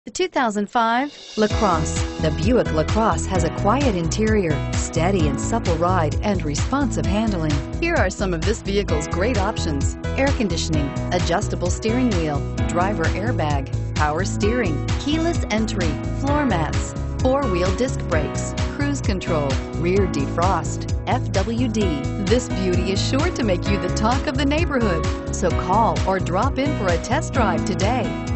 The 2005 LaCrosse. The Buick LaCrosse has a quiet interior, steady and supple ride, and responsive handling. Here are some of this vehicle's great options: air conditioning, adjustable steering wheel, driver airbag, power steering, keyless entry, floor mats, four-wheel disc brakes, cruise control, rear defrost, FWD. This beauty is sure to make you the talk of the neighborhood. So call or drop in for a test drive today.